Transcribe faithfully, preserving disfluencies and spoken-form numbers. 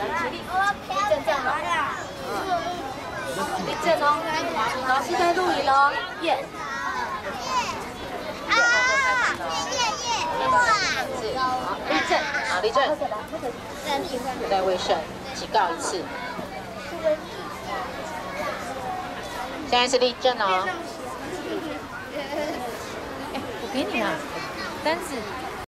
起立，立正站好。立正哦，好，现在录影喽，耶。啊！耶耶耶！哇！好，立正，好，立正。口袋卫生，警告一次。现在是立正哦。哎，我给你啊，单子。